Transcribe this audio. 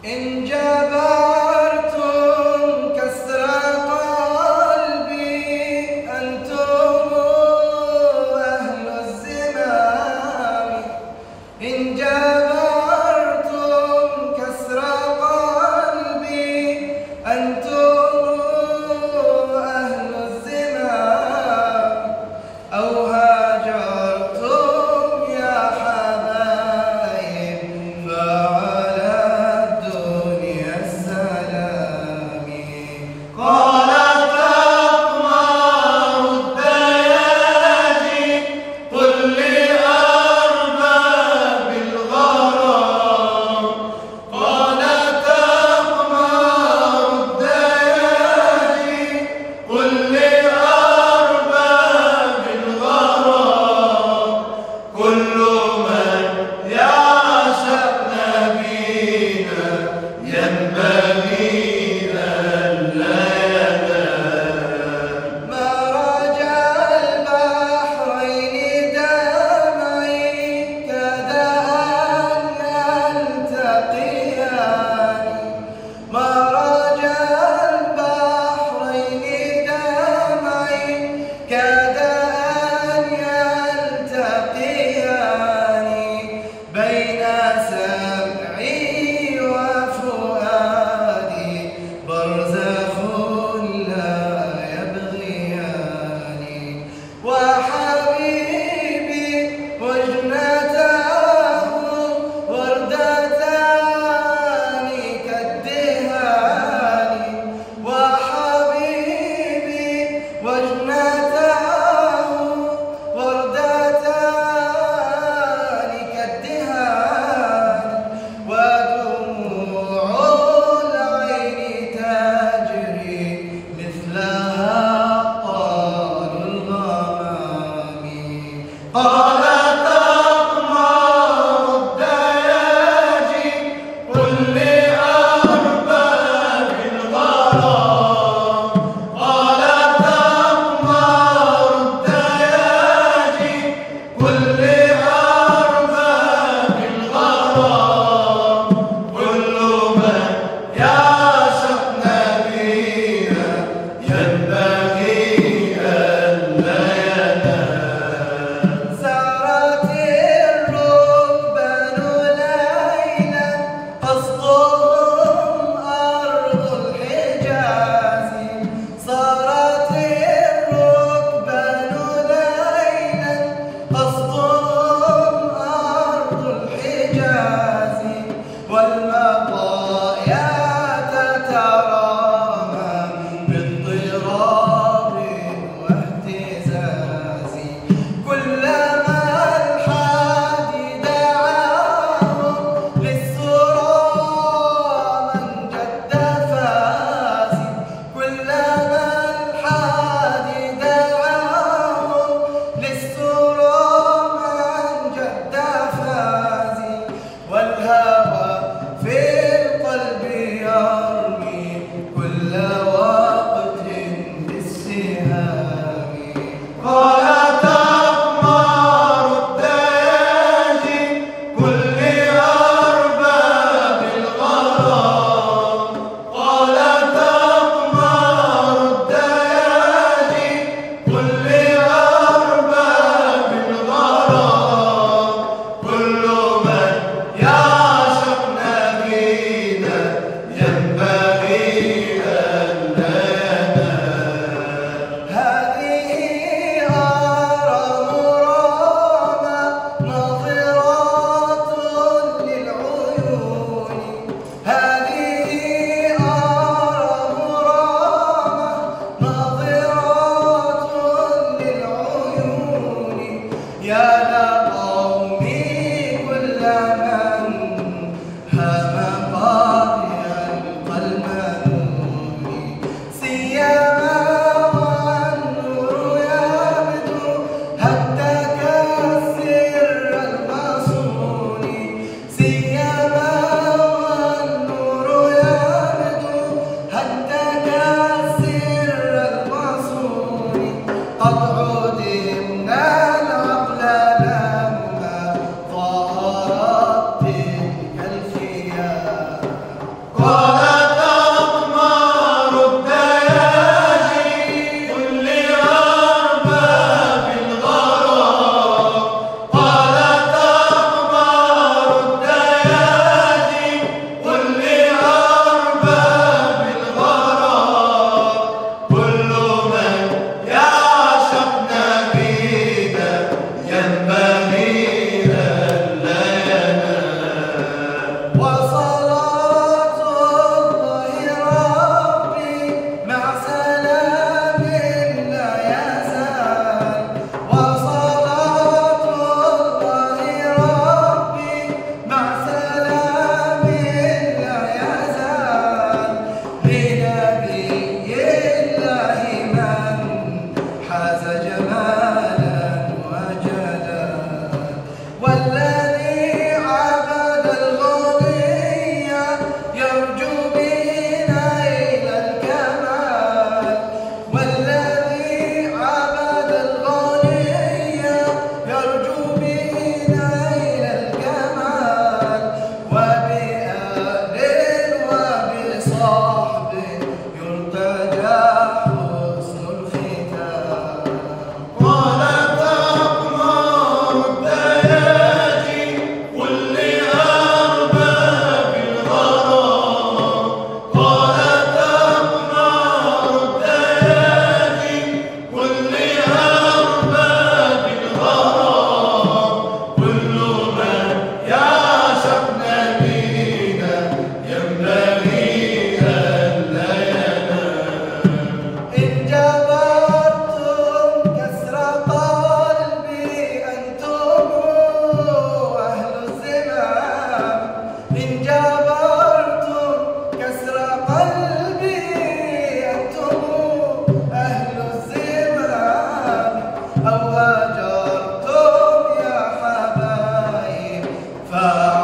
إن جبرتم كسر قلبي أنتم أهل الزمام. إن جبرتم كسر قلبي أنتم أهل الزمام. أو هاجرتم يا حبايب فعلى الدنيا السلام. قال تقمر الدياجي قل لأرباب الغرام. قال تقمر الدياجي قل لأرباب الغرام. كل من يعشق نبينا ينبغي ألا ينام. مرج البحرين دمعي كاد أن يلتقيان. مرج البحرين دمعي كاد أن يلتقيان. بين سمعي وفؤادي برزخ لا يبغيان. وحبيبي وجنته وردتان كالدهان. وحبيبي وجنته وردتان كالدهان. ودموع العين تجري مثلها طال الغمام. قال تقمر الدياجي قل لأرباب الغرام. قال تقمر الدياجي قل لأرباب الغرام. كل من يعشق نبينا ينبغي ألا ينام. سارت الركبان ليلا قصدهم أرض الحجاز. صارت الركبان ليلا قصدهم أرض الحجاز. والمطايا تترامى باضطراب واهتزاز. كلما الحادي دعاهم للسرى من جد فاز. كلما الحادي دعاهم للسرى من جد فاز. والهوى في القلب يرمي كل وقت بالسهام. قال تقمر الدياجي قل لأرباب الغرام. قال تقمر الدياجي قل لأرباب الغرام. كل من يعشق نبينا ينبغي ألا ينام. هذه آرام رامى ناظرات للعيون. هذه آرام رامى ناظرات للعيون. يا لقومي كل من هم قاضيا المنون. سيما والنور يبدو هدك السر المصون. سيما والنور يبدو هدك السر المصون. قد عدمنا العقل لما ظهرت تلك الخيام. ما